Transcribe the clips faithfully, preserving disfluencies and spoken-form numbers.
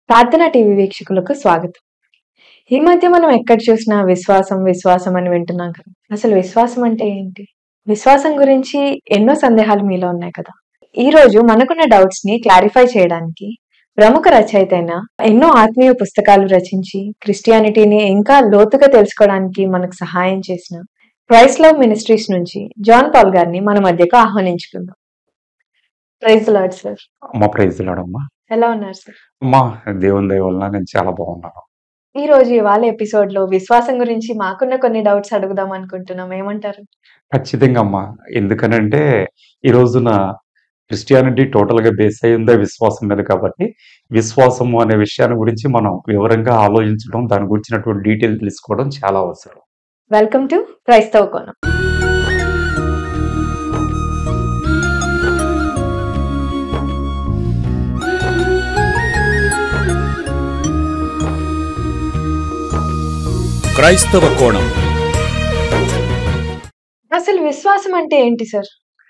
ప్రార్థన టీవీ వీక్షకులకు స్వాగతం. ఈ మధ్య మనం ఎక్కడ చూసినా విశ్వాసం విశ్వాసం అని వింటున్నాం కదా. అసలు విశ్వాసం అంటే ఏంటి? విశ్వాసం గురించి ఎన్నో సందేహాలు మీలో ఉన్నాయి కదా. ఈ రోజు మనకున్న డౌట్స్ ని క్లారిఫై చేయడానికి ప్రముఖ రచయిత అయిన ఎన్నో ఆత్మీయ పుస్తకాలు రచించి క్రిస్టియానిటీని ఇంకా లోతుగా తెలుసుకోవడానికి మనకు సహాయం చేసిన క్రైస్ట్ లవ్ మినిస్ట్రీస్ నుంచి జాన్ పాల్ గారిని మన మధ్యకు ఆహ్వానించుకుందాం. Praise the lord sir. అమ్మ ప్రైజ్ లాడమ్మా. ఎలా ఉన్నారు సార్? అమ్మా దేవుని దయ వలన నేను చాలా బాగున్నాను. ఈ రోజు ఇవాళ ఎపిసోడ్ లో విశ్వాసం గురించి మాకున్న కొన్ని డౌట్స్ అడుగుదాం అనుకుంటున్నాం. ఏమంటారు? ఖచ్చితంగా అమ్మా. ఎందుకనంటే ఈ రోజున క్రిస్టియానిటీ టోటల్ గా బేస్ అయిందే విశ్వాసం మీద కాబట్టి విశ్వాసము అనే విషయాన్ని గురించి మనం వివరంగా ఆలోచించడం, దాని గురించినటువంటి డీటెయిల్ తెలుసుకోవడం చాలా అవసరం. వెల్కమ్ టు క్రైస్తవ కోణం. క్రైస్తవ కోణం. అసలు విశ్వాసం అంటే ఏంటి సార్?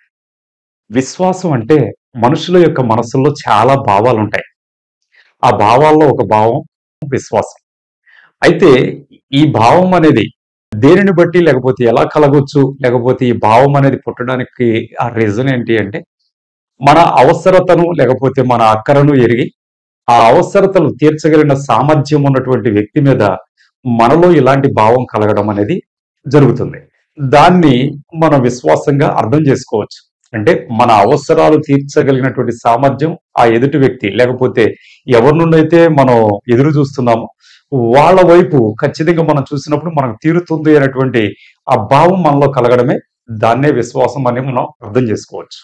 విశ్వాసం అంటే మనుషుల యొక్క మనసుల్లో చాలా భావాలు ఉంటాయి. ఆ భావాల్లో ఒక భావం విశ్వాసం. అయితే ఈ భావం అనేది దేనిని బట్టి, లేకపోతే ఎలా కలగొచ్చు, లేకపోతే ఈ భావం అనేది పుట్టడానికి ఆ రీజన్ ఏంటి అంటే మన అవసరతను లేకపోతే మన అక్కరను ఎరిగి ఆ అవసరతలు తీర్చగలిగిన సామర్థ్యం ఉన్నటువంటి వ్యక్తి మీద మనలో ఇలాంటి భావం కలగడం అనేది జరుగుతుంది. దాన్ని మనం విశ్వాసంగా అర్థం చేసుకోవచ్చు. అంటే మన అవసరాలు తీర్చగలిగినటువంటి సామర్థ్యం ఆ ఎదుటి వ్యక్తి లేకపోతే ఎవరి నుండి అయితే మనం ఎదురు చూస్తున్నామో వాళ్ళ వైపు ఖచ్చితంగా మనం చూసినప్పుడు మనకు తీరుతుంది అనేటువంటి ఆ భావం మనలో కలగడమే దాన్నే విశ్వాసం అని మనం అర్థం చేసుకోవచ్చు.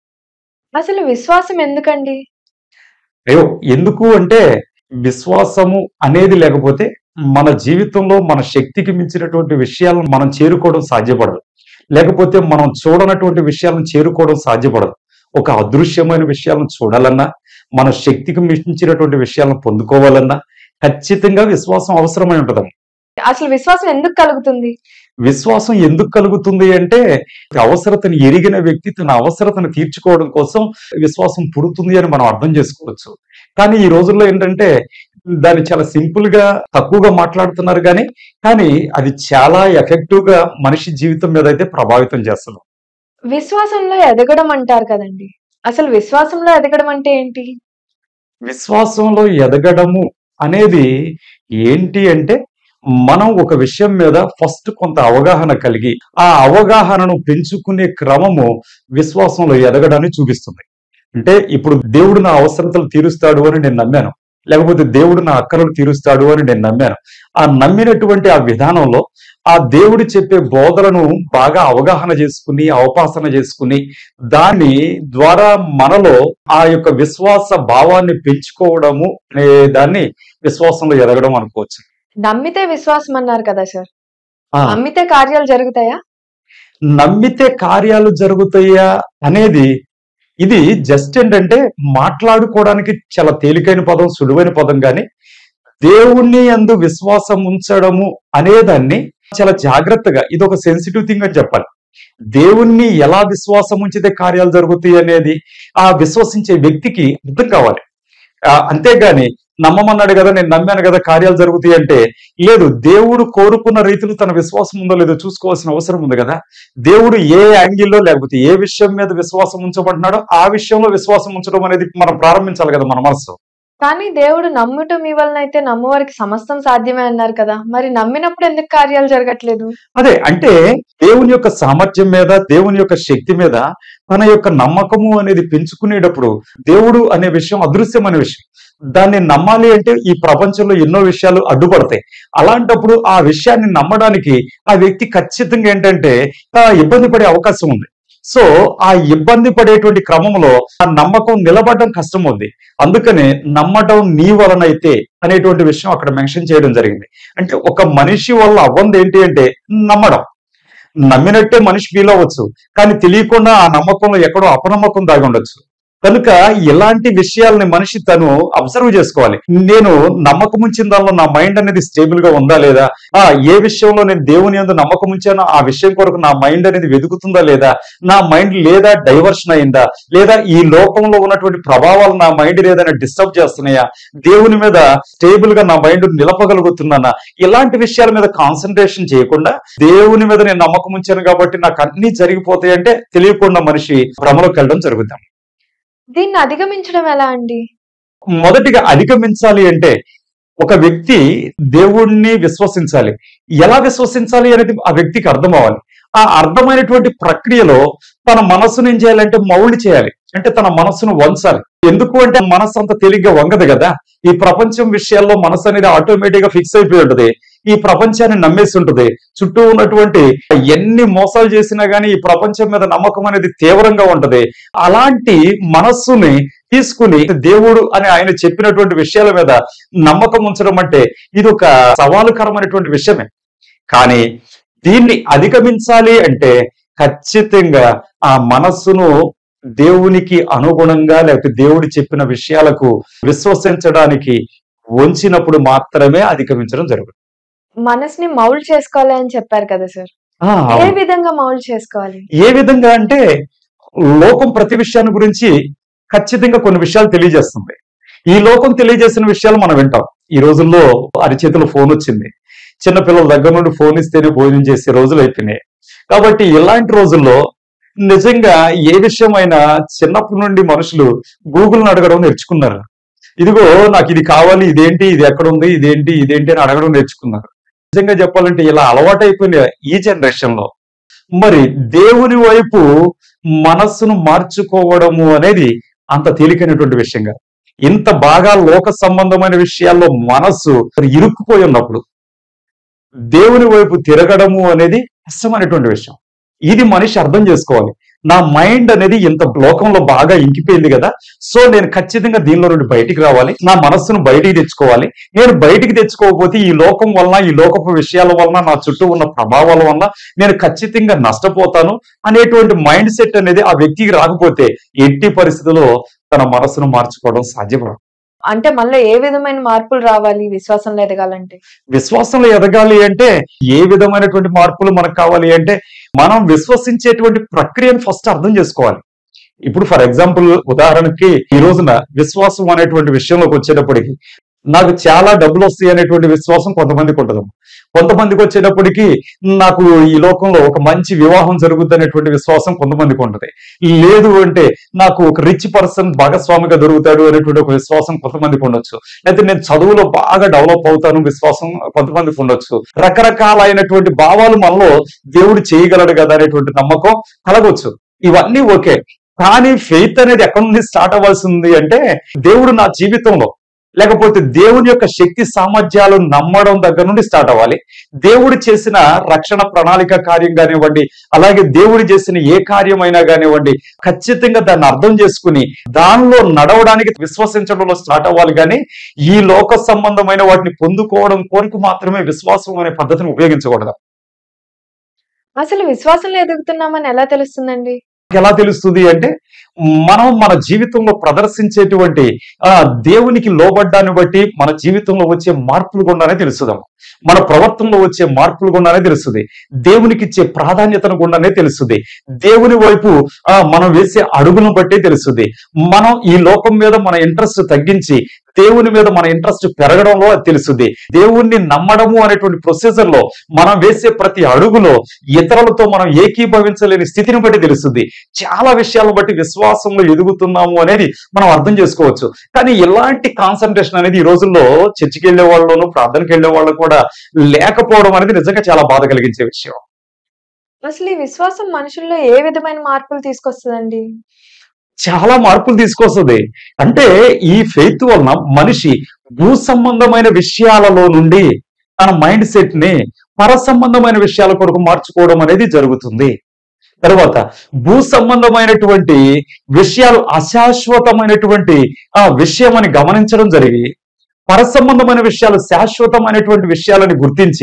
అసలు విశ్వాసం ఎందుకండి? అయ్యో ఎందుకు అంటే విశ్వాసము అనేది లేకపోతే మన జీవితంలో మన శక్తికి మించినటువంటి విషయాలను మనం చేరుకోవడం సాధ్యపడదు. లేకపోతే మనం చూడనటువంటి విషయాలను చేరుకోవడం సాధ్యపడదు. ఒక అదృశ్యమైన విషయాలను చూడాలన్నా, మన శక్తికి మించినటువంటి విషయాలను పొందుకోవాలన్నా ఖచ్చితంగా విశ్వాసం అవసరమై ఉంటది. అసలు విశ్వాసం ఎందుకు కలుగుతుంది? విశ్వాసం ఎందుకు కలుగుతుంది అంటే అవసరతను ఎరిగిన వ్యక్తి తన అవసరతను తీర్చుకోవడం కోసం విశ్వాసం పుడుతుంది అని మనం అర్థం చేసుకోవచ్చు. కానీ ఈ రోజుల్లో ఏంటంటే దాన్ని చాలా సింపుల్ గా తక్కువగా మాట్లాడుతున్నారు కానీ కానీ అది చాలా ఎఫెక్టివ్ గా మనిషి జీవితం మీద అయితే ప్రభావితం చేస్తుంది. విశ్వాసంలో ఎదగడం అంటారు కదండి. అసలు విశ్వాసంలో ఎదగడం అంటే ఏంటి? విశ్వాసంలో ఎదగడము అనేది ఏంటి అంటే మనం ఒక విషయం మీద ఫస్ట్ కొంత అవగాహన కలిగి ఆ అవగాహనను పెంచుకునే క్రమము విశ్వాసంలో ఎదగడాన్ని చూపిస్తుంది. అంటే ఇప్పుడు దేవుడు నా అవసరతలు తీరుస్తాడు అని నేను నమ్మాను, లేకపోతే దేవుడు నా అక్కరలు తీరుస్తాడు అని నేను నమ్మాను. ఆ నమ్మినటువంటి ఆ విధానంలో ఆ దేవుడు చెప్పే బోధలను బాగా అవగాహన చేసుకుని అవపాసన చేసుకుని దాని ద్వారా మనలో ఆ యొక్క విశ్వాస భావాన్ని పెంచుకోవడము అనే దాన్ని విశ్వాసంలో ఎదగడం అనుకోవచ్చు. నమ్మితే విశ్వాసం అన్నారు కదా సార్. ఆ నమ్మితే కార్యాలు జరుగుతాయా? నమ్మితే కార్యాలు జరుగుతాయా అనేది ఇది జస్ట్ ఏంటంటే మాట్లాడుకోవడానికి చాలా తేలికైన పదం, సులువైన పదం. కానీ దేవుణ్ణి యందు విశ్వాసం ఉంచడము అనేదాన్ని చాలా జాగ్రత్తగా, ఇది ఒక సెన్సిటివ్ థింగ్ అని చెప్పాలి. దేవుణ్ణి ఎలా విశ్వాసం ఉంచితే కార్యాలు జరుగుతాయి అనేది ఆ విశ్వసించే వ్యక్తికి అర్థం కావాలి. ఆ అంతేగాని నమ్మమన్నాడు కదా, నేను నమ్మాను కదా కార్యాలు జరుగుతాయి అంటే లేదు. దేవుడు కోరుకున్న రీతిలో తన విశ్వాసం ఉందో లేదో చూసుకోవాల్సిన అవసరం ఉంది కదా. దేవుడు ఏ యాంగిల్లో లేకపోతే ఏ విషయం మీద విశ్వాసం ఉంచబడినాడో ఆ విషయంలో విశ్వాసం ఉంచడం అనేది మనం ప్రారంభించాలి కదా మన మనసు. కానీ దేవుడు నమ్ముట మీ వలన అయితే నమ్మువారికి సమస్తం సాధ్యమే అన్నారు కదా. మరి నమ్మినప్పుడు ఎందుకు కార్యాలు జరగట్లేదు? అదే అంటే దేవుని యొక్క సామర్థ్యం మీద, దేవుని యొక్క శక్తి మీద తన యొక్క నమ్మకము అనేది పెంచుకునేటప్పుడు దేవుడు అనే విషయం అదృశ్యమైన విషయం. దాన్ని నమ్మాలి అంటే ఈ ప్రపంచంలో ఎన్నో విషయాలు అడ్డుపడతాయి. అలాంటప్పుడు ఆ విషయాన్ని నమ్మడానికి ఆ వ్యక్తి ఖచ్చితంగా ఏంటంటే ఇబ్బంది పడే అవకాశం ఉంది. సో ఆ ఇబ్బంది పడేటువంటి క్రమంలో ఆ నమ్మకం నిలబడడం కష్టం ఉంది. అందుకనే నమ్మటం నీ వలనైతే అనేటువంటి విషయం అక్కడ మెన్షన్ చేయడం జరిగింది. అంటే ఒక మనిషి వల్ల అవ్వంది ఏంటి అంటే నమ్మడం. నమ్మినట్టే మనిషి ఫీల్ అవ్వచ్చు, కానీ తెలియకుండా ఆ నమ్మకంలో ఎక్కడో అపనమ్మకం దాగి ఉండొచ్చు. కనుక ఇలాంటి విషయాల్ని మనిషి తను అబ్జర్వ్ చేసుకోవాలి. నేను నమ్మకం ఉంచిన దానిలో నా మైండ్ అనేది స్టేబుల్ గా ఉందా లేదా, ఆ ఏ విషయంలో నేను దేవుని యందు నమ్మకం ఉంచానో ఆ విషయం కొరకు నా మైండ్ అనేది వెతుకుతుందా లేదా, నా మైండ్ లేదా డైవర్షన్ అయిందా, లేదా ఈ లోకంలో ఉన్నటువంటి ప్రభావాలు నా మైండ్ ఏదైనా డిస్టర్బ్ చేస్తున్నాయా, దేవుని మీద స్టేబుల్ గా నా మైండ్ నిలపగలుగుతున్నానా, ఇలాంటి విషయాల మీద కాన్సన్ట్రేషన్ చేయకుండా దేవుని మీద నేను నమ్మకం ఉంచాను కాబట్టి నాకు అన్ని జరిగిపోతాయి అంటే తెలియకుండా మనిషి భ్రమలోకి వెళ్ళడం జరుగుతాం. దీన్ని అధిగమించడం ఎలా అండి? మొదటిగా అధిగమించాలి అంటే ఒక వ్యక్తి దేవుణ్ణి విశ్వసించాలి. ఎలా విశ్వసించాలి అనేది ఆ వ్యక్తికి అర్థం అవ్వాలి. ఆ అర్థమైనటువంటి ప్రక్రియలో తన మనస్సును ఏం చేయాలంటే మౌల్డ్ చేయాలి. అంటే తన మనస్సును వంచాలి. ఎందుకు అంటే మనస్సు అంత తేలిగ్గా వంగదు కదా. ఈ ప్రపంచం విషయాల్లో మనసు అనేది ఆటోమేటిక్ గా ఫిక్స్ అయిపోయి ఉంటుంది. ఈ ప్రపంచాన్ని నమ్మేసి ఉంటుంది. చుట్టూ ఉన్నటువంటి ఎన్ని మోసాలు చేసినా గానీ ఈ ప్రపంచం మీద నమ్మకం అనేది తీవ్రంగా ఉంటది. అలాంటి మనస్సుని తీసుకుని దేవుడు అని ఆయన చెప్పినటువంటి విషయాల మీద నమ్మకం ఉంచడం అంటే ఇది ఒక సవాలుకరమైనటువంటి విషయమే. కానీ దీన్ని అధిగమించాలి అంటే ఖచ్చితంగా ఆ మనస్సును దేవునికి అనుగుణంగా లేకపోతే దేవుడు చెప్పిన విషయాలకు విశ్వసించడానికి వంచినప్పుడు మాత్రమే అధిగమించడం జరుగుతుంది. మనసుని మౌల్డ్ చేసుకోవాలి అని చెప్పారు కదా సార్. ఆ, ఏ అవును. విధంగా మౌల్డ్ చేసుకోవాలి? ఏ విధంగా అంటే లోకం ప్రతి విషయాన్ని గురించి ఖచ్చితంగా కొన్ని విషయాలు తెలియజేస్తుంది. ఈ లోకం తెలియజేసిన విషయాలు మనం వింటాం. ఈ రోజుల్లో అరిచేతిలో ఫోన్ వచ్చింది. చిన్నపిల్లల దగ్గర నుండి ఫోన్ ఇస్తేనే భోజనం చేసే రోజులు అయిపోయినాయి. కాబట్టి ఇలాంటి రోజుల్లో నిజంగా ఏ విషయమైనా చిన్నప్పటి నుండి మనుషులు గూగుల్ని అడగడం నేర్చుకున్నారు. ఇదిగో నాకు ఇది కావాలి, ఇదేంటి, ఇది ఎక్కడ ఉంది, ఇదేంటి ఇదేంటి అని అడగడం నేర్చుకున్నారు. నిజంగా చెప్పాలంటే ఇలా అలవాటైపోయిన ఈ జనరేషన్ లో మరి దేవుని వైపు మనస్సును మార్చుకోవడము అనేది అంత తేలికైనటువంటి విషయంగా, ఇంత బాగా లోక సంబంధమైన విషయాల్లో మనస్సు ఇరుక్కుపోయి ఉన్నప్పుడు దేవుని వైపు తిరగడము అనేది కష్టమైనటువంటి విషయం. ఇది మనిషి అర్థం చేసుకోవాలి. నా మైండ్ అనేది ఇంత లోకంలో బాగా ఇంకిపోయింది కదా, సో నేను ఖచ్చితంగా దీనిలో నుండి బయటికి రావాలి, నా మనస్సును బయటికి తెచ్చుకోవాలి. నేను బయటికి తెచ్చుకోకపోతే ఈ లోకం వలన ఈ లోకపు విషయాల వలన నా చుట్టూ ఉన్న ప్రభావాల వలన నేను ఖచ్చితంగా నష్టపోతాను అనేటువంటి మైండ్ సెట్ అనేది ఆ వ్యక్తికి రాకపోతే ఎట్టి పరిస్థితుల్లో తన మనస్సును మార్చుకోవడం సాధ్యపడదు. అంటే మనలో ఏ విధమైన మార్పులు రావాలి విశ్వాసంలో ఎదగాలంటే? విశ్వాసంలో ఎదగాలి అంటే ఏ విధమైనటువంటి మార్పులు మనకు కావాలి అంటే మనం విశ్వసించేటువంటి ప్రక్రియను ఫస్ట్ అర్థం చేసుకోవాలి. ఇప్పుడు ఫర్ ఎగ్జాంపుల్ ఉదాహరణకి ఈ రోజున విశ్వాసం అనేటువంటి విషయంలోకి వచ్చేటప్పటికి నాకు చాలా డబ్బులు వస్తాయి అనేటువంటి విశ్వాసం కొంతమందికి ఉంటుంది. కొంతమందికి వచ్చేటప్పటికి నాకు ఈ లోకంలో ఒక మంచి వివాహం జరుగుద్ది అనేటువంటి విశ్వాసం కొంతమందికి ఉంటుంది. లేదు అంటే నాకు ఒక రిచ్ పర్సన్ భాగస్వామిగా దొరుకుతాడు అనేటువంటి ఒక విశ్వాసం కొంతమందికి ఉండొచ్చు. అయితే నేను చదువులో బాగా డెవలప్ అవుతాను విశ్వాసం కొంతమందికి ఉండొచ్చు. రకరకాలైనటువంటి భావాలు మనలో దేవుడు చేయగలడు కదా అనేటువంటి నమ్మకం కలగొచ్చు. ఇవన్నీ ఓకే. కానీ ఫెయిత్ అనేది ఎక్కడి నుండి స్టార్ట్ అవ్వాల్సింది అంటే దేవుడు నా జీవితంలో లేకపోతే దేవుని యొక్క శక్తి సామర్థ్యాలు నమ్మడం దగ్గర నుండి స్టార్ట్ అవ్వాలి. దేవుడు చేసిన రక్షణ ప్రణాళిక కార్యం కానివ్వండి, అలాగే దేవుడు చేసిన ఏ కార్యమైనా కానివ్వండి, ఖచ్చితంగా దాన్ని అర్థం చేసుకుని దానిలో నడవడానికి విశ్వసించడంలో స్టార్ట్ అవ్వాలి. కానీ ఈ లోక సంబంధమైన వాటిని పొందుకోవడం కోరిక మాత్రమే విశ్వాసం అనే పద్ధతిని ఉపయోగించకూడదు. అసలు విశ్వాసంలో ఎదుగుతున్నామని ఎలా తెలుస్తుందండి? ఎలా తెలుస్తుంది అంటే మనం మన జీవితంలో ప్రదర్శించేటువంటి ఆ దేవునికి లోబడ్డాన్ని బట్టి మన జీవితంలో వచ్చే మార్పులు గుండానే తెలుస్తుంది. మన ప్రవర్తనలో వచ్చే మార్పులు గుండానే తెలుస్తుంది. దేవునికి ఇచ్చే ప్రాధాన్యతను గుండానే తెలుస్తుంది. దేవుని వైపు ఆ మనం వేసే అడుగులను బట్టే తెలుస్తుంది. మనం ఈ లోకం మీద మన ఇంట్రెస్ట్ తగ్గించి దేవుని మీద మన ఇంట్రెస్ట్ పెరగడంలో అది తెలుస్తుంది. దేవుణ్ణి నమ్మడము అనేటువంటి ప్రొసీజర్ లో మనం వేసే ప్రతి అడుగులో ఇతరులతో మనం ఏకీభవించలేని స్థితిని బట్టి తెలుస్తుంది. చాలా విషయాలను బట్టి విశ్వాసంలో ఎదుగుతున్నాము అనేది మనం అర్థం చేసుకోవచ్చు. కానీ ఇలాంటి కాన్సన్ట్రేషన్ అనేది ఈ రోజుల్లో చర్చికి వెళ్లే వాళ్ళలోనూ ప్రార్థనకి వెళ్లే వాళ్ళు కూడా లేకపోవడం అనేది నిజంగా చాలా బాధ కలిగించే విషయం. అసలు ఈ విశ్వాసం మనుషుల్లో ఏ విధమైన మార్పులు తీసుకొస్తుందండి? చాలా మార్పులు తీసుకొస్తుంది. అంటే ఈ ఫెయిత్ వలన మనిషి భూ సంబంధమైన విషయాలలో నుండి తన మైండ్ సెట్ ని పర సంబంధమైన విషయాల కొరకు మార్చుకోవడం అనేది జరుగుతుంది. తర్వాత భూ సంబంధమైనటువంటి విషయాలు అశాశ్వతమైనటువంటి ఆ విషయం అని గమనించడం జరిగి పర సంబంధమైన విషయాలు శాశ్వతమైనటువంటి విషయాలని గుర్తించి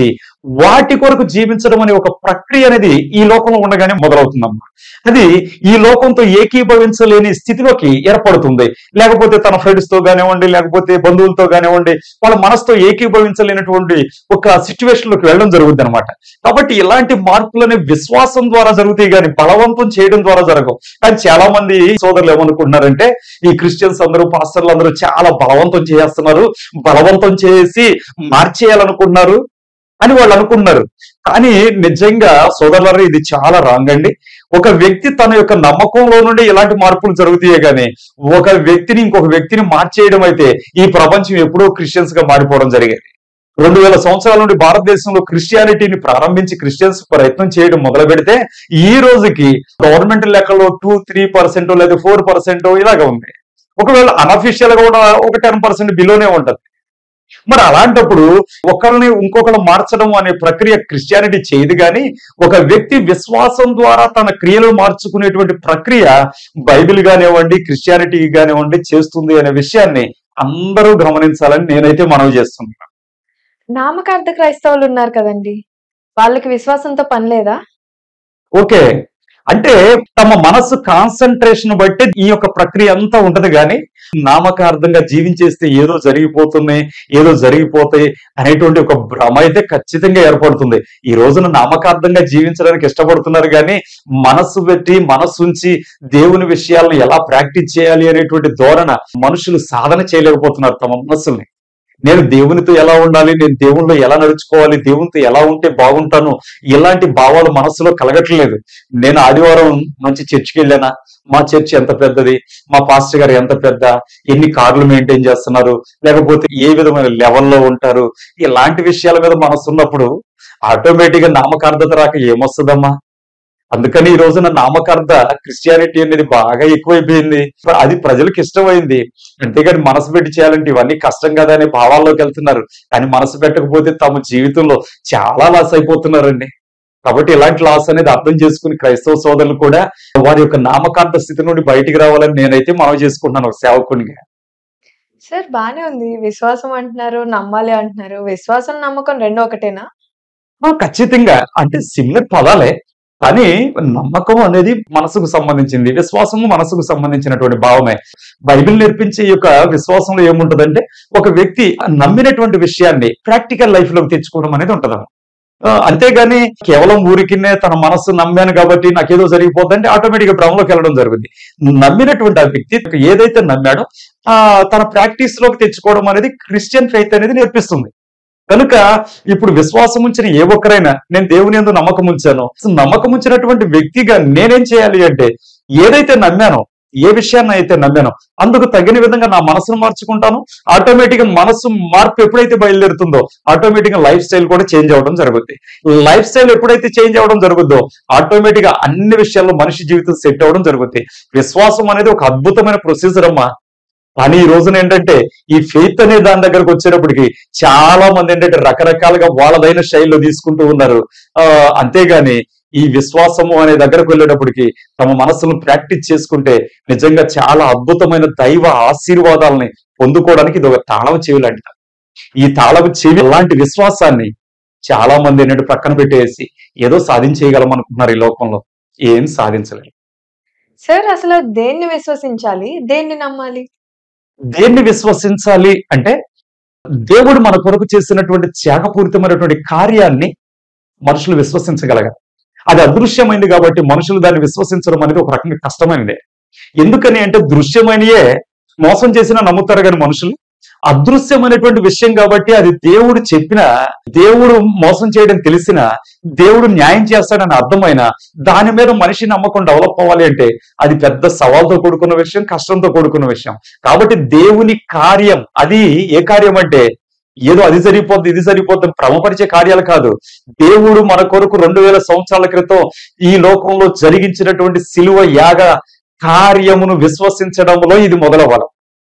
వాటి కొరకు జీవించడం అనే ఒక ప్రక్రియ అనేది ఈ లోకంలో ఉండగానే మొదలవుతుందమ్మా. అది ఈ లోకంతో ఏకీభవించలేని స్థితిలోకి ఏర్పడుతుంది. లేకపోతే తన ఫ్రెండ్స్ తో కానివ్వండి, లేకపోతే బంధువులతో కానివ్వండి, వాళ్ళ మనసుతో ఏకీభవించలేనటువంటి ఒక సిచ్యువేషన్ లోకి వెళ్ళడం జరుగుతుంది అనమాట. కాబట్టి ఇలాంటి మార్పులనే విశ్వాసం ద్వారా జరుగుతాయి కానీ బలవంతం చేయడం ద్వారా జరగవు. కానీ చాలా మంది సోదరులు ఏమనుకుంటున్నారంటే, ఈ క్రిస్టియన్స్ అందరూ, పాస్టర్లు అందరూ చాలా బలవంతం చేస్తున్నారు, బలవంతం చేసి మార్చేయాలనుకుంటున్నారు అని వాళ్ళు అనుకున్నారు. కానీ నిజంగా సోదరులారా, ఇది చాలా రాంగ్ అండి. ఒక వ్యక్తి తన యొక్క నమ్మకంలో నుండి ఇలాంటి మార్పులు జరుగుతాయే కానీ ఒక వ్యక్తిని ఇంకొక వ్యక్తిని మార్చేయడం అయితే ఈ ప్రపంచం ఎప్పుడో క్రిస్టియన్స్ గా మారిపోవడం జరిగేది. రెండు వేల సంవత్సరాల నుండి భారతదేశంలో క్రిస్టియానిటీని ప్రారంభించి క్రిస్టియన్స్ ప్రయత్నం చేయడం మొదలు పెడితే ఈ రోజుకి గవర్నమెంట్ లెక్కలో టూ త్రీ పర్సెంట్ లేదా ఫోర్ పర్సెంట్ ఇలాగ ఉంది. ఒకవేళ అనఫిషియల్ గా కూడా ఒక టెన్ పర్సెంట్ బిలోనే ఉంటది. మరి అలాంటప్పుడు ఒకరిని ఇంకొకరు మార్చడం అనే ప్రక్రియ క్రిస్టియానిటీ చేయదు. కానీ ఒక వ్యక్తి విశ్వాసం ద్వారా తన క్రియలు మార్చుకునేటువంటి ప్రక్రియ బైబిల్ కానివ్వండి, క్రిస్టియానిటీ కానివ్వండి చేస్తుంది అనే విషయాన్ని అందరూ గమనించాలని నేనైతే మనవి చేస్తున్నాను. నామకార్థ క్రైస్తవులు ఉన్నారు కదండి, వాళ్ళకి విశ్వాసంతో పని లేదా? ఓకే, అంటే తమ మనస్సు కాన్సన్ట్రేషన్ బట్టి ఈ యొక్క ప్రక్రియ అంతా ఉంటది. కానీ నామకార్థంగా జీవించేస్తే ఏదో జరిగిపోతుంది, ఏదో జరిగిపోతాయి అనేటువంటి ఒక భ్రమ అయితే ఖచ్చితంగా ఏర్పడుతుంది. ఈ రోజున నామకార్థంగా జీవించడానికి ఇష్టపడుతున్నారు కానీ మనస్సు పెట్టి మనస్సు ఉంచి దేవుని విషయాలను ఎలా ప్రాక్టీస్ చేయాలి అనేటువంటి ధోరణ మనుషులు సాధన చేయలేకపోతున్నారు తమ మనస్సుల్ని. నేను దేవునితో ఎలా ఉండాలి, నేను దేవునిలో ఎలా నడుచుకోవాలి, దేవునితో ఎలా ఉంటే బాగుంటాను, ఇలాంటి భావాలు మనసులో కలగట్లేదు. నేను ఆదివారం మంచి చర్చికి వెళ్ళానా, మా చర్చ్ ఎంత పెద్దది, మా పాస్టర్ గారు ఎంత పెద్ద, ఎన్ని కార్లు మెయింటైన్ చేస్తున్నారు, లేకపోతే ఏ విధమైన లెవెల్లో ఉంటారు, ఇలాంటి విషయాల మీద మనసు ఉన్నప్పుడు ఆటోమేటిక్ గా నామకార్థత రాక ఏమొస్తుందమ్మా. అందుకని ఈ రోజున నామకార్థ క్రిస్టియానిటీ అనేది బాగా ఎక్కువైపోయింది. అది ప్రజలకు ఇష్టమైంది. అంతేగాని మనసు పెట్టి చేయాలంటే ఇవన్నీ కష్టం కదా అనే భావాల్లోకి వెళ్తున్నారు. కానీ మనసు పెట్టకపోతే తమ జీవితంలో చాలా లాస్ అయిపోతున్నారండి. కాబట్టి ఇలాంటి లాస్ అనేది అర్థం చేసుకుని క్రైస్తవ సోదరులు కూడా వారి యొక్క నామకార్థ స్థితి నుండి బయటికి రావాలని నేనైతే మనవి చేసుకుంటున్నాను ఒక సేవకునిగా. సార్ బానే ఉంది, విశ్వాసం అంటున్నారు, నమ్మాలి అంటున్నారు. విశ్వాసం నమ్మకం రెండు ఒకటేనా? ఖచ్చితంగా, అంటే సిమిలర్ పదాలే. కానీ నమ్మకం అనేది మనసుకు సంబంధించింది, విశ్వాసము మనసుకు సంబంధించినటువంటి భావమే. బైబిల్ నేర్పించే ఈ యొక్క విశ్వాసంలో ఏముంటదంటే, ఒక వ్యక్తి నమ్మినటువంటి విషయాన్ని ప్రాక్టికల్ లైఫ్ లోకి తెచ్చుకోవడం అనేది ఉంటది. అంతేగాని కేవలం ఊరికినే తన మనస్సు నమ్మాను కాబట్టి నాకేదో జరిగిపోతుందంటే ఆటోమేటిక్ గా భ్రమలోకి వెళ్ళడం జరుగుతుంది. నమ్మినటువంటి ఆ వ్యక్తి ఏదైతే నమ్మాడో ఆ తన ప్రాక్టీస్ లోకి తెచ్చుకోవడం అనేది క్రిస్టియన్ ఫెయిత్ అనేది నేర్పిస్తుంది. కనుక ఇప్పుడు విశ్వాసం ఉంచిన ఏ ఒక్కరైనా, నేను దేవుని యందు నమ్మకం ఉంచాను, నమ్మకం ఉంచినటువంటి వ్యక్తిగా నేనేం చేయాలి అంటే, ఏదైతే నమ్మానో, ఏ విషయాన్ని అయితే నమ్మానో అందుకు తగిన విధంగా నా మనసును మార్చుకుంటాను. ఆటోమేటిక్ గా మనసు మార్పు ఎప్పుడైతే బయలుదేరుతుందో ఆటోమేటిక్ గా లైఫ్ స్టైల్ కూడా చేంజ్ అవ్వడం జరుగుతుంది. లైఫ్ స్టైల్ ఎప్పుడైతే చేంజ్ అవ్వడం జరుగుతుందో ఆటోమేటిక్ గా అన్ని విషయాల్లో మనిషి జీవితం సెట్ అవ్వడం జరుగుతుంది. విశ్వాసం అనేది ఒక అద్భుతమైన ప్రొసీజర్ అమ్మా. కానీ ఈ రోజున ఏంటంటే ఈ ఫెయిత్ అనే దాని దగ్గరకు వచ్చేటప్పటికి చాలా మంది ఏంటంటే రకరకాలుగా వాళ్ళదైన శైలిలో తీసుకుంటూ ఉన్నారు. ఆ అంతేగాని ఈ విశ్వాసము అనే దగ్గరకు వెళ్ళేటప్పటికి తమ మనసును ప్రాక్టీస్ చేసుకుంటే నిజంగా చాలా అద్భుతమైన దైవ ఆశీర్వాదాలని పొందుకోవడానికి ఇది ఒక తాళం చెవి లాంటిది. ఈ తాళం చెవి లాంటి విశ్వాసాన్ని చాలా మంది ఏంటంటే పక్కన పెట్టేసి ఏదో సాధించేయగలం అనుకుంటున్నారు. ఈ లోకంలో ఏం సాధించలేరు. సార్ అసలు దేన్ని విశ్వసించాలి, దేన్ని నమ్మాలి? దేన్ని విశ్వసించాలి అంటే, దేవుడు మన కొరకు చేసినటువంటి త్యాగపూరితమైనటువంటి కార్యాన్ని మనుషులు విశ్వసించగలగాలి. అది అదృశ్యమైంది కాబట్టి మనుషులు దాన్ని విశ్వసించడం అనేది ఒక రకంగా కష్టమైనదే. ఎందుకని అంటే, దృశ్యమైనయే మోసం చేసినా నమ్ముతారు కానీ మనుషులు, అదృశ్యమైనటువంటి విషయం కాబట్టి అది దేవుడు చెప్పిన, దేవుడు మోసం చేయడం తెలిసిన, దేవుడు న్యాయం చేస్తాడని అర్థమైన దాని మీద మనిషి నమ్మకం డెవలప్ అవ్వాలి అంటే అది పెద్ద సవాల్తో కూడుకున్న విషయం, కష్టంతో కూడుకున్న విషయం. కాబట్టి దేవుని కార్యం అది ఏ కార్యం అంటే, ఏదో అది సరిపోద్ది ఇది సరిపోద్ది భ్రమపరిచే కార్యాలు కాదు. దేవుడు మన కొరకు రెండు వేల సంవత్సరాల క్రితం ఈ లోకంలో జరిగించినటువంటి సిలువ యాగ కార్యమును విశ్వసించడంలో ఇది మొదలవ్వాలి.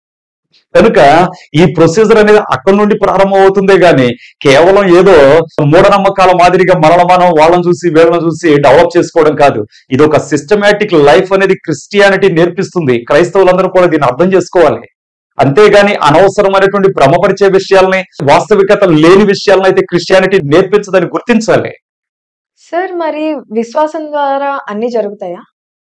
కనుక ఈ ప్రొసీజర్ అనేది అక్కడి నుండి ప్రారంభం అవుతుందే గాని కేవలం ఏదో మూఢనమ్మకాల మాదిరిగా మనల్ని మనం వాళ్ళని చూసి వీళ్ళని చూసి డెవలప్ చేసుకోవడం కాదు. ఇది ఒక సిస్టమేటిక్ లైఫ్ అనేది క్రిస్టియానిటీ నేర్పిస్తుంది. క్రైస్తవులందరూ కూడా దీన్ని అర్థం చేసుకోవాలి. అంతేగాని అనవసరమైనటువంటి భ్రమపరిచే విషయాల్ని, వాస్తవికత లేని విషయాలను అయితే క్రిస్టియానిటీ నేర్పించదని గుర్తించాలి. సార్ మరి విశ్వాసం ద్వారా అన్ని జరుగుతాయా?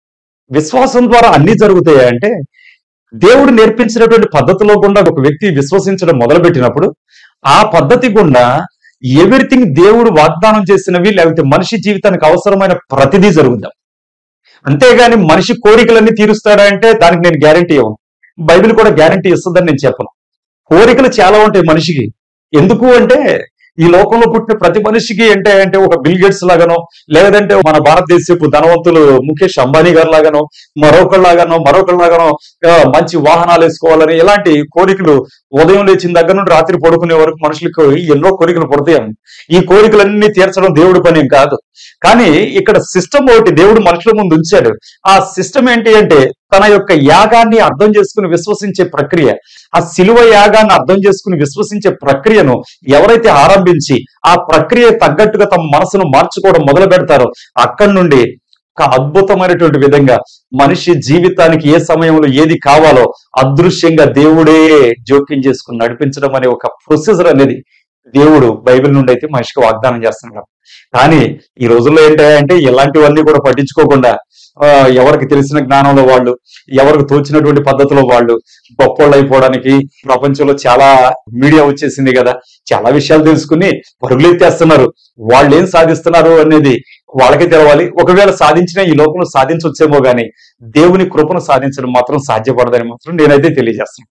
విశ్వాసం ద్వారా అన్ని జరుగుతాయా అంటే, దేవుడు నేర్పించినటువంటి పద్ధతిలో గుండా ఒక వ్యక్తి విశ్వసించడం మొదలుపెట్టినప్పుడు ఆ పద్ధతి గుండా ఎవ్రీథింగ్ దేవుడు వాగ్దానం చేసినవి లేకపోతే మనిషి జీవితానికి అవసరమైన ప్రతిదీ జరుగుతాం. అంతేగాని మనిషి కోరికలన్నీ తీరుస్తాడా అంటే దానికి నేను గ్యారంటీ ఇవ్వను. బైబిల్ కూడా గ్యారంటీ ఇస్తుందని నేను చెప్పను. కోరికలు చాలా ఉంటాయి మనిషికి. ఎందుకు అంటే ఈ లోకంలో పుట్టిన ప్రతి మనిషికి అంటే అంటే ఒక బిల్ గేట్స్ లాగానో, లేదంటే మన భారతదేశపు ధనవంతులు ముఖేష్ అంబానీ గారు లాగానో, మరొకళ్ళలాగానో మరొకళ్ళలాగానో మంచి వాహనాలు వేసుకోవాలని ఇలాంటి కోరికలు ఉదయం లేచిన దగ్గర నుండి రాత్రి పడుకునే వరకు మనుషులకు ఎన్నో కోరికలు పడతాయి. ఈ కోరికలన్నీ తీర్చడం దేవుడి పని కాదు. కానీ ఇక్కడ సిస్టమ్ ఒకటి దేవుడు మనుషుల ముందు ఉంచాడు. ఆ సిస్టమ్ ఏంటి అంటే తన యొక్క యాగాన్ని అర్థం చేసుకుని విశ్వసించే ప్రక్రియ. ఆ శిలువ యాగాన్ని అర్థం చేసుకుని విశ్వసించే ప్రక్రియను ఎవరైతే ఆరంభించి ఆ ప్రక్రియ తగ్గట్టుగా తమ మనసును మార్చుకోవడం మొదలు పెడతారో అక్కడి నుండి ఒక అద్భుతమైనటువంటి విధంగా మనిషి జీవితానికి ఏ సమయంలో ఏది కావాలో అదృశ్యంగా దేవుడే జోక్యం చేసుకుని నడిపించడం అనే ఒక ప్రొసీజర్ అనేది దేవుడు బైబిల్ నుండి అయితే మనిషికి వాగ్దానం చేస్తున్నాడు. కానీ ఈ రోజుల్లో ఏంటంటే ఇలాంటివన్నీ కూడా పట్టించుకోకుండా ఎవరికి తెలిసిన జ్ఞానంలో వాళ్ళు, ఎవరికి తోచినటువంటి పద్ధతిలో వాళ్ళు గొప్పోళ్ళు అయిపోవడానికి ప్రపంచంలో చాలా మీడియా వచ్చేసింది కదా, చాలా విషయాలు తెలుసుకుని పరుగులు ఎత్తేస్తున్నారు. వాళ్ళు ఏం సాధిస్తున్నారు అనేది వాళ్ళకే తెలవాలి. ఒకవేళ సాధించినా ఈ లోకంలో సాధించవచ్చేమో గానీ దేవుని కృపను సాధించడం మాత్రం సాధ్యపడదని మాత్రం నేనైతే తెలియజేస్తాను.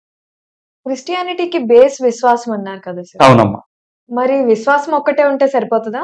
క్రిస్టియానిటీకి బేస్ విశ్వాసం అన్నారు కదా సార్. అవునమ్మా. మరి విశ్వాసం ఒక్కటే ఉంటే సరిపోతుందా?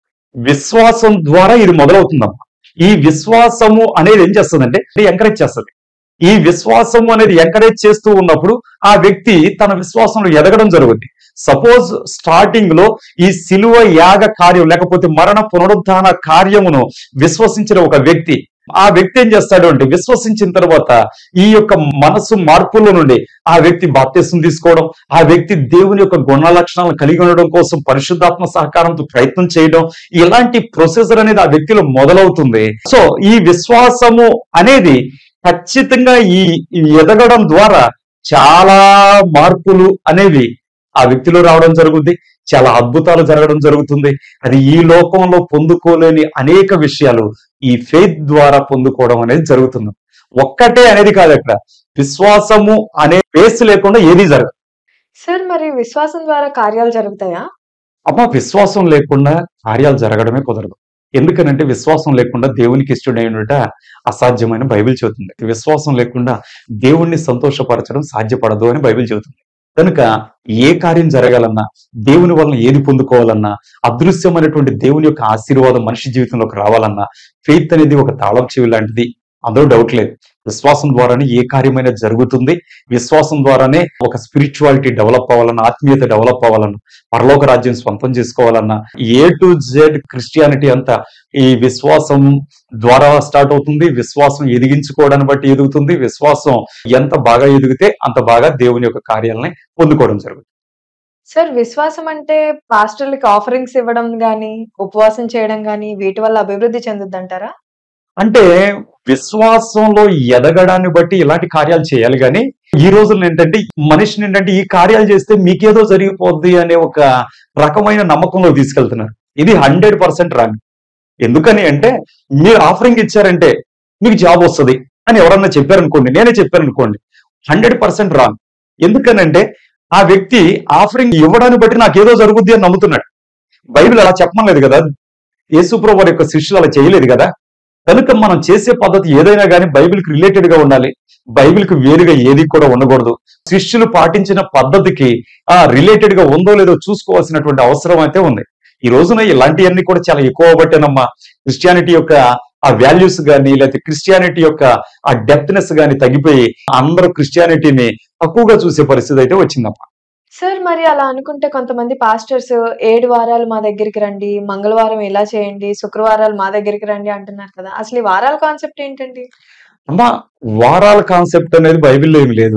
విశ్వాసం ద్వారా ఇది మొదలవుతుందమ్మా. ఈ విశ్వాసము అనేది ఏం చేస్తుందంటే ఎంకరేజ్ చేస్తుంది. ఈ విశ్వాసము అనేది ఎంకరేజ్ చేస్తూ ఉన్నప్పుడు ఆ వ్యక్తి తన విశ్వాసంలో ఎదగడం జరుగుతుంది. సపోజ్ స్టార్టింగ్ లో ఈ శిలువ యాగ కార్యం లేకపోతే మరణ పునరుద్ధాన కార్యమును విశ్వసించిన ఒక వ్యక్తి, ఆ వ్యక్తి ఏం చేస్తాడు అంటే విశ్వసించిన తర్వాత ఈ యొక్క మనసు మార్పుల నుండి ఆ వ్యక్తి బాప్తిసం తీసుకోవడం, ఆ వ్యక్తి దేవుని యొక్క గుణ లక్షణాలను కలిగి ఉండడం కోసం పరిశుద్ధాత్మ సహకారంతో ప్రయత్నం చేయడం, ఇలాంటి ప్రొసెసర్ అనేది ఆ వ్యక్తిలో మొదలవుతుంది. సో ఈ విశ్వాసము అనేది ఖచ్చితంగా ఈ ఎదగడం ద్వారా చాలా మార్పులు అనేవి ఆ వ్యక్తిలో రావడం జరుగుతుంది. చాలా అద్భుతాలు జరగడం జరుగుతుంది. అది ఈ లోకంలో పొందుకోలేని అనేక విషయాలు ఈ ఫెయిత్ ద్వారా పొందుకోవడం అనేది జరుగుతుంది. ఒక్కటే అనేది కాదు, అక్కడ విశ్వాసము అనే బేస్ లేకుండా ఏది జరగదు. సార్ మరి విశ్వాసం ద్వారా కార్యాలు జరుగుతాయా? అమ్మా, విశ్వాసం లేకుండా కార్యాలు జరగడమే కుదరదు. ఎందుకనంటే విశ్వాసం లేకుండా దేవునికి ఇష్టడై ఉండట అసాధ్యమైన బైబిల్ చెబుతుంది. విశ్వాసం లేకుండా దేవుణ్ణి సంతోషపరచడం సాధ్యపడదు అని బైబిల్ చెబుతుంది. కనుక ఏ కార్యం జరగాలన్నా, దేవుని వలన ఏది పొందుకోవాలన్నా, అదృశ్యమైనటువంటి దేవుని యొక్క ఆశీర్వాదం మనిషి జీవితంలోకి రావాలన్నా ఫెయిత్ అనేది ఒక తాళం చెవి లాంటిది, అందులో డౌట్ లేదు. విశ్వాసం ద్వారానే ఏ కార్యమైనా జరుగుతుంది. విశ్వాసం ద్వారానే ఒక స్పిరిచువాలిటీ డెవలప్ అవ్వాలన్నా, ఆత్మీయత డెవలప్ అవ్వాలన్నా, పరలోక రాజ్యం స్వంతం చేసుకోవాలన్నా, ఏ టు జెడ్ క్రిస్టియానిటీ అంతా ఈ విశ్వాసం ద్వారా స్టార్ట్ అవుతుంది. విశ్వాసం ఎదిగించుకోవడాన్ని బట్టి ఎదుగుతుంది. విశ్వాసం ఎంత బాగా ఎదిగితే అంత బాగా దేవుని యొక్క కార్యాలని పొందుకోవడం జరుగుతుంది. సార్ విశ్వాసం అంటే పాస్టర్లకి ఆఫరింగ్స్ ఇవ్వడం గానీ, ఉపవాసం చేయడం గానీ వీటి వల్ల అభివృద్ధి చెందుద్ది అంటారా? అంటే విశ్వాసంలో ఎదగడాన్ని బట్టి ఇలాంటి కార్యాలు చేయాలి. కానీ ఈ రోజుల్లో ఏంటంటే మనిషిని ఏంటంటే ఈ కార్యాలు చేస్తే మీకేదో జరిగిపోద్ది అనే ఒక రకమైన నమ్మకంలో తీసుకెళ్తున్నారు. ఇది హండ్రెడ్ పర్సెంట్ రాంగ్. ఎందుకని అంటే మీరు ఆఫరింగ్ ఇచ్చారంటే మీకు జాబ్ వస్తుంది అని ఎవరన్నా చెప్పారనుకోండి, నేనే చెప్పారనుకోండి, హండ్రెడ్ పర్సెంట్ రాంగ్. ఎందుకనంటే ఆ వ్యక్తి ఆఫరింగ్ ఇవ్వడాన్ని బట్టి నాకేదో జరుగుద్ది అని నమ్ముతున్నాడు. బైబిల్ అలా చెప్పలేదు కదా, యేసుప్రభువు వారి యొక్క శిష్యులు అలా చేయలేదు కదా. కనుక మనం చేసే పద్ధతి ఏదైనా కానీ బైబిల్కి రిలేటెడ్ గా ఉండాలి. బైబిల్కి వేరుగా ఏది కూడా ఉండకూడదు. శిష్యులు పాటించిన పద్ధతికి ఆ రిలేటెడ్ గా ఉందో లేదో చూసుకోవాల్సినటువంటి అవసరం అయితే ఉంది. ఈ రోజున ఇలాంటివన్నీ కూడా చాలా ఎక్కువ బట్టేనమ్మా క్రిస్టియానిటీ యొక్క ఆ వాల్యూస్ కానీ లేకపోతే క్రిస్టియానిటీ యొక్క ఆ డెప్త్నెస్ కానీ తగ్గిపోయి అందరూ క్రిస్టియానిటీని తక్కువగా చూసే పరిస్థితి అయితే వచ్చిందమ్మా. సార్ మరి అలా అనుకుంటే కొంతమంది పాస్టర్స్ ఏడు వారాలు మా దగ్గరికి రండి, మంగళవారం ఇలా చేయండి, శుక్రవారాలు మా దగ్గరికి రండి అంటున్నారు కదా. అసలు ఈ వారాల కాన్సెప్ట్ ఏంటండి? అమ్మా, వారాల కాన్సెప్ట్ అనేది బైబిల్లో ఏమి లేదు.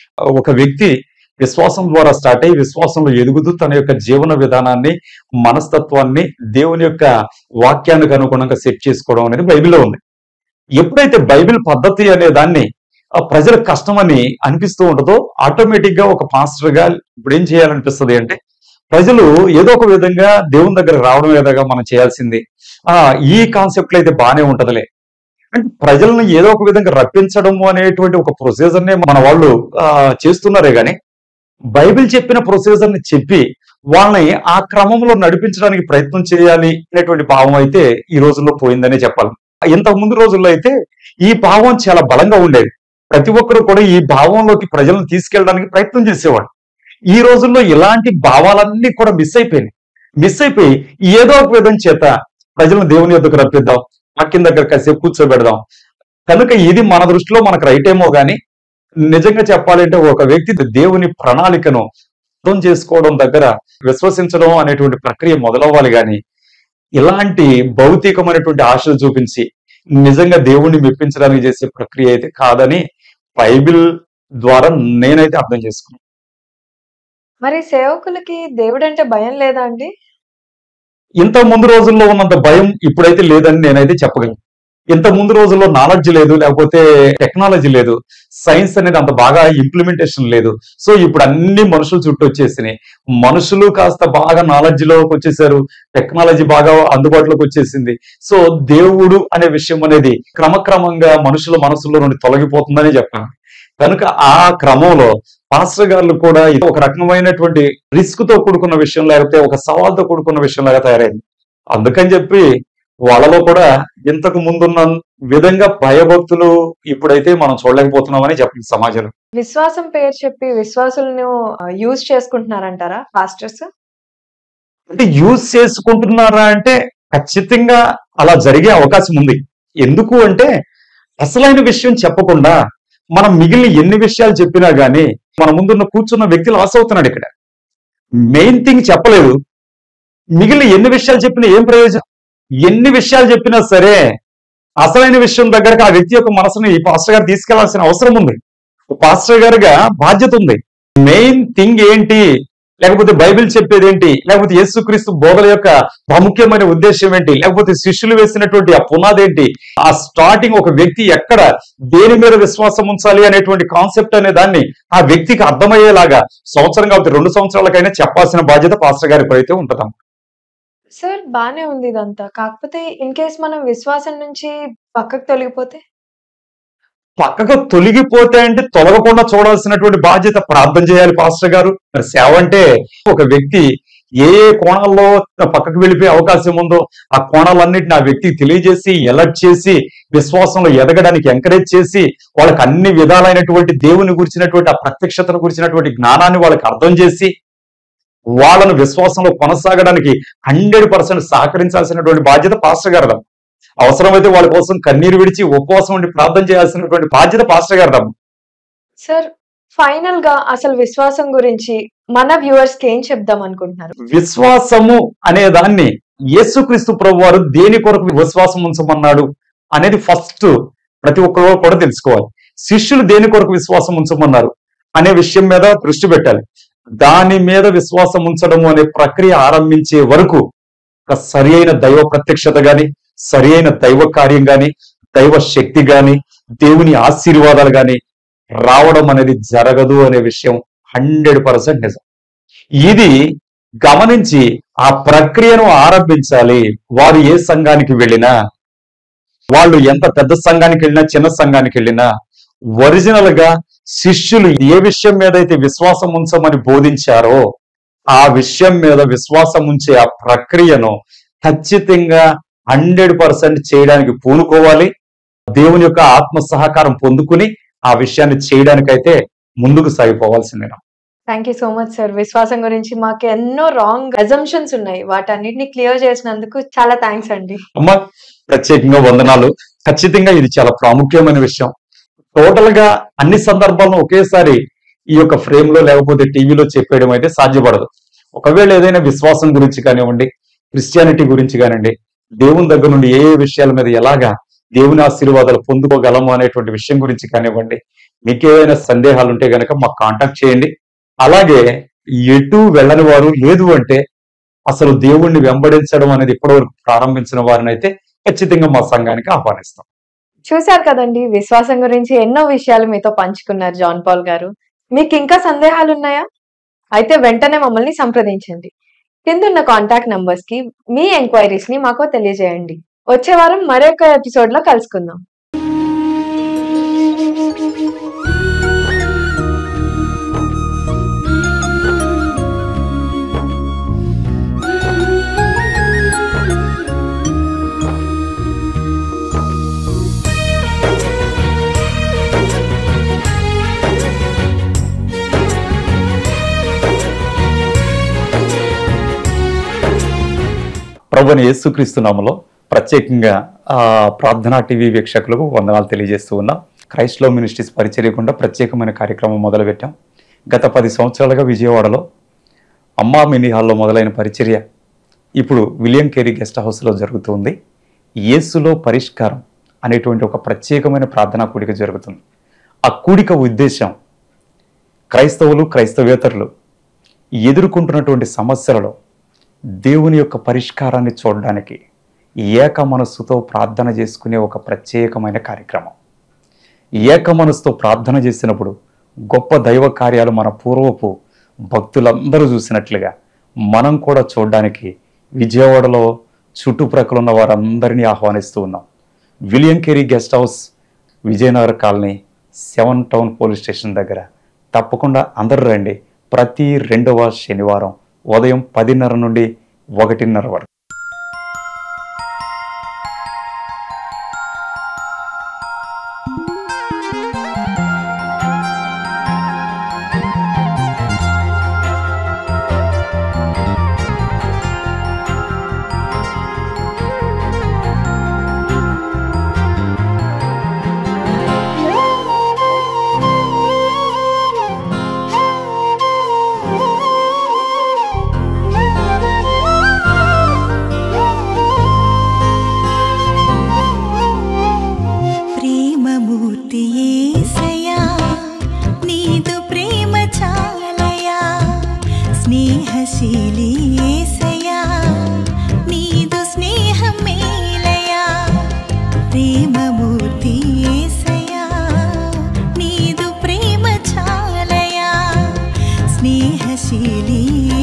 ఒక వ్యక్తి విశ్వాసం ద్వారా స్టార్ట్ అయ్యి విశ్వాసంలో ఎదుగుతూ తన యొక్క జీవన విధానాన్ని, మనస్తత్వాన్ని దేవుని యొక్క వాక్యానికి అనుగుణంగా సెట్ చేసుకోవడం అనేది బైబిల్లో ఉంది. ఎప్పుడైతే బైబిల్ పద్ధతి అనే దాన్ని ఆ ప్రజలకు కష్టమని అనిపిస్తూ ఉంటుందో ఆటోమేటిక్ గా ఒక పాస్టర్ గా ఇప్పుడు ఏం చేయాలనిపిస్తుంది అంటే ప్రజలు ఏదో ఒక విధంగా దేవుని దగ్గర రావడం ఏదోగా మనం చేయాల్సింది. ఆ ఈ కాన్సెప్ట్ లో అయితే బాగానే ఉంటదిలే అంటే ప్రజలను ఏదో ఒక విధంగా రప్పించడము అనేటువంటి ఒక ప్రొసీజర్ నే మన వాళ్ళు ఆ, చేస్తున్నారే గాని బైబిల్ చెప్పిన ప్రొసీజర్ ని చెప్పి వాళ్ళని ఆ క్రమంలో నడిపించడానికి ప్రయత్నం చేయాలి అనేటువంటి భావం అయితే ఈ రోజుల్లో పోయిందనే చెప్పాలి. ఇంతకు ముందు రోజుల్లో అయితే ఈ భావం చాలా బలంగా ఉండేది. ప్రతి ఒక్కరు కూడా ఈ భావంలోకి ప్రజలను తీసుకెళ్ళడానికి ప్రయత్నం చేసేవాడు. ఈ రోజుల్లో ఇలాంటి భావాలన్నీ కూడా మిస్ అయిపోయినాయి. మిస్ అయిపోయి ఏదో ఒక విధం చేత ప్రజలను దేవుని యొద్దకు రప్పిద్దాం, వాక్యం దగ్గర కాసేపు కూర్చోబెడదాం. కనుక ఇది మన దృష్టిలో మనకు రైట్ ఏమో గాని నిజంగా చెప్పాలంటే ఒక వ్యక్తి దేవుని ప్రణాళికను అర్థం చేసుకోవడం దగ్గర విశ్వసించడం అనేటువంటి ప్రక్రియ మొదలవ్వాలి గాని ఇలాంటి భౌతికమైనటువంటి ఆశలు చూపించి నిజంగా దేవుణ్ణి మెప్పించడానికి చేసే ప్రక్రియ అయితే కాదని బైబిల్ ద్వారా నేనైతే అర్థం చేసుకున్నాను. మరి సేవకులకి దేవుడంటే భయం లేదా అండి? ఇంత ముందు రోజుల్లో ఉన్నంత భయం ఇప్పుడైతే లేదని నేనైతే చెప్పగలను. ఇంత ముందు రోజుల్లో నాలెడ్జ్ లేదు, లేకపోతే టెక్నాలజీ లేదు, సైన్స్ అనేది అంత బాగా ఇంప్లిమెంటేషన్ లేదు. సో ఇప్పుడు అన్ని మనుషుల చుట్టూ వచ్చేసినాయి. మనుషులు కాస్త బాగా నాలెడ్జ్ లోకి వచ్చేసారు, టెక్నాలజీ బాగా అందుబాటులోకి వచ్చేసింది. సో దేవుడు అనే విషయం అనేది క్రమక్రమంగా మనుషుల మనసులో నుండి తొలగిపోతుందని చెప్పాను. కనుక ఆ క్రమంలో పాస్టర్ గారు కూడా ఇది ఒక రకమైనటువంటి రిస్క్ తో కూడుకున్న విషయం, లేకపోతే ఒక సవాల్తో కూడుకున్న విషయం లాగా తయారైంది. అందుకని చెప్పి వాళ్ళలో కూడా ఇంతకు ముందున్న విధంగా భయభక్తులు ఇప్పుడైతే మనం చూడలేకపోతున్నామని చెప్పండి సమాజంలో. విశ్వాసం పేరు చెప్పి విశ్వాసులను యూజ్ చేసుకుంటున్నారంటారా పాస్టర్స్? అంటే యూజ్ చేసుకుంటున్నారా అంటే ఖచ్చితంగా అలా జరిగే అవకాశం ఉంది. ఎందుకు అంటే అసలైన విషయం చెప్పకుండా మనం మిగిలిన ఎన్ని విషయాలు చెప్పినా గానీ మన ముందున్న కూర్చున్న వ్యక్తి లాస్ అవుతున్నాడు. ఇక్కడ మెయిన్ థింగ్ చెప్పలేదు, మిగిలిన ఎన్ని విషయాలు చెప్పినా ఏం ప్రయోజనం? ఎన్ని విషయాలు చెప్పినా సరే అసలైన విషయం దగ్గరకు ఆ వ్యక్తి యొక్క మనసుని ఈ పాస్టర్ గారు తీసుకెళ్లాల్సిన అవసరం ఉంది. పాస్టర్ గారుగా బాధ్యత ఉంది. మెయిన్ థింగ్ ఏంటి, లేకపోతే బైబిల్ చెప్పేది ఏంటి, లేకపోతే యేసుక్రీస్తు బోధల యొక్క ప్రాముఖ్యమైన ఉద్దేశం ఏంటి, లేకపోతే శిష్యులు వేసినటువంటి ఆ పునాది ఏంటి, ఆ స్టార్టింగ్ ఒక వ్యక్తి ఎక్కడ దేని మీద విశ్వాసం ఉంచాలి అనేటువంటి కాన్సెప్ట్ అనే దాన్ని ఆ వ్యక్తికి అర్థమయ్యేలాగా సంవత్సరం కాబట్టి రెండు సంవత్సరాలకైనా చెప్పాల్సిన బాధ్యత పాస్టర్ గారి అయితే ఉంటుందాం. సార్ బానే ఉంది ఇదంతా. కాకపోతే ఇన్ కేస్ మనం విశ్వాసం నుంచి పక్కకు తొలగిపోతే? పక్కకు తొలగిపోతే అంటే తొలగకుండా చూడాల్సినటువంటి బాధ్యత ప్రార్థన చేయాలి పాస్టర్ గారు. మరి సేవ అంటే ఒక వ్యక్తి ఏ ఏ కోణాల్లో పక్కకు వెళ్ళిపోయే అవకాశం ఉందో ఆ కోణాలన్నిటిని ఆ వ్యక్తికి తెలియజేసి ఎలర్ట్ చేసి విశ్వాసంలో ఎదగడానికి ఎంకరేజ్ చేసి వాళ్ళకి అన్ని విధాలైనటువంటి దేవుని గురించినటువంటి ఆ ప్రత్యక్షతను గురించినటువంటి జ్ఞానాన్ని వాళ్ళకి అర్థం చేసి వాళ్ళను విశ్వాసంలో కొనసాగడానికి హండ్రెడ్ పర్సెంట్ సహకరించాల్సినటువంటి బాధ్యత పాస్టర్ గారు. అవసరమైతే వాళ్ళ కోసం కన్నీరు విడిచి ఉపవాసం ఉండి ప్రార్థన చేయాల్సినటువంటి బాధ్యత పాస్టర్ గారు. సార్ ఫైనల్ గా అసలు విశ్వాసం గురించి మన వ్యూవర్స్ కి ఏం చెప్దాం అనుకుంటున్నారు? విశ్వాసము అనే దాన్ని యేసుక్రీస్తు ప్రభు వారు దేని కొరకు విశ్వాసం ఉంచమన్నాడు అనేది ఫస్ట్ ప్రతి ఒక్కరు కూడా తెలుసుకోవాలి. శిష్యులు దేని కొరకు విశ్వాసం ఉంచమన్నారు అనే విషయం మీద దృష్టి పెట్టాలి. దాని మీద విశ్వాసం ఉంచడము అనే ప్రక్రియ ఆరంభించే వరకు ఒక సరి అయిన దైవ ప్రత్యక్షత గాని, సరి అయిన దైవ కార్యం గాని, దైవ శక్తి గాని, దేవుని ఆశీర్వాదాలు గాని రావడం అనేది జరగదు అనే విషయం హండ్రెడ్ పర్సెంట్ నిజం. ఇది గమనించి ఆ ప్రక్రియను ఆరంభించాలి. వారు ఏ సంఘానికి వెళ్ళినా, వాళ్ళు ఎంత పెద్ద సంఘానికి వెళ్ళినా, చిన్న సంఘానికి వెళ్ళినా ఒరిజినల్ గా శిష్యులు ఏ విషయం మీద అయితే విశ్వాసం ఉంచమని బోధించారో ఆ విషయం మీద విశ్వాసం ఉంచే ఆ ప్రక్రియను ఖచ్చితంగా హండ్రెడ్ పర్సెంట్ చేయడానికి పూనుకోవాలి. దేవుని యొక్క ఆత్మ సహకారం పొందుకుని ఆ విషయాన్ని చేయడానికైతే ముందుకు సాగిపోవాల్సిందే. Thank you so much sir. విశ్వాసం గురించి మాకు ఎన్నో రాంగ్ అజంప్షన్స్ ఉన్నాయి, వాటన్నిటిని క్లియర్ చేసినందుకు చాలా థ్యాంక్స్ అండి. అమ్మ ప్రత్యేకంగా వందనాలు. ఖచ్చితంగా ఇది చాలా ప్రాముఖ్యమైన విషయం. టోటల్ గా అన్ని సందర్భాలను ఒకేసారి ఈ యొక్క ఫ్రేమ్ లో లేకపోతే టీవీలో చెప్పేయడం అయితే సాధ్యపడదు. ఒకవేళ ఏదైనా విశ్వాసం గురించి కానివ్వండి, క్రిస్టియానిటీ గురించి కానివ్వండి, దేవుని దగ్గర నుండి ఏ ఏ విషయాల మీద ఎలాగా దేవుని ఆశీర్వాదాలు పొందుకోగలము అనేటువంటి విషయం గురించి కానివ్వండి, మీకు ఏదైనా సందేహాలు ఉంటే గనక మాకు కాంటాక్ట్ చేయండి. అలాగే ఎటు వెళ్ళని వారు లేదు అంటే అసలు దేవుణ్ణి వెంబడించడం అనేది ఇప్పటివరకు ప్రారంభించిన వారిని అయితే ఖచ్చితంగా మా సంఘానికి ఆహ్వానిస్తాం. చూశారు కదండి, విశ్వాసం గురించి ఎన్నో విషయాలు మీతో పంచుకున్నారు జాన్ పాల్ గారు. మీకు ఇంకా సందేహాలున్నాయా? అయితే వెంటనే మమ్మల్ని సంప్రదించండి. కిందున్న కాంటాక్ట్ నంబర్స్ కి మీ ఎంక్వైరీస్ ని మాకు తెలియజేయండి. వచ్చే వారం మరొక ఎపిసోడ్ లో కలుసుకుందాం. ప్రభువైన యేసుక్రీస్తు నామములో ప్రత్యేకంగా ఆ ప్రార్థనా టీవీ వీక్షకులకు వందనాలు తెలియజేస్తూ ఉన్నాం. క్రైస్ట్ లవ్ మినిస్ట్రీస్ పరిచర్య గుండా ప్రత్యేకమైన కార్యక్రమం మొదలుపెట్టాం. గత పది సంవత్సరాలుగా విజయవాడలో అమ్మా మినీ హాల్లో మొదలైన పరిచర్య ఇప్పుడు విలియం కేరీ గెస్ట్ హౌస్లో జరుగుతుంది. యేసులో పరిష్కారం అనేటువంటి ఒక ప్రత్యేకమైన ప్రార్థనా కూడిక జరుగుతుంది. ఆ కూడిక ఉద్దేశం క్రైస్తవులు క్రైస్తవేతరులు ఎదుర్కొంటున్నటువంటి సమస్యలలో దేవుని యొక్క పరిష్కారాన్ని చూడడానికి ఏక మనస్సుతో ప్రార్థన చేసుకునే ఒక ప్రత్యేకమైన కార్యక్రమం. ఏక మనస్సుతో ప్రార్థన చేసినప్పుడు గొప్ప దైవ కార్యాలు మన పూర్వపు భక్తులందరూ చూసినట్లుగా మనం కూడా చూడడానికి విజయవాడలో చుట్టుప్రక్కల ఉన్న వారందరినీ ఆహ్వానిస్తూ ఉన్నాం. William Carey guest house, Vijayanagar colony, seven town police station దగ్గర. తప్పకుండా అందరూ రండి. ప్రతి రెండవ శనివారం ఉదయం పదిన్నర నుండి ఒకటిన్నర వరకు. స్నేహశీలి